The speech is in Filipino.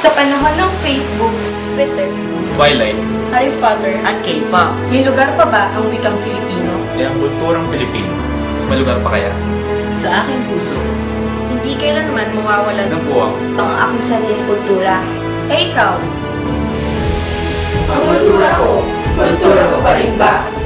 Sa panahon ng Facebook, Twitter, Twilight, Harry Potter, at K-pop. may lugar pa ba ang wikang Filipino? ang kulturang Pilipino. May lugar pa kaya? Sa aking puso, hindi kailanman mawawalan Ano po ang aking sariling kultura. Eh ikaw, Ang kultura ko pa rin ba?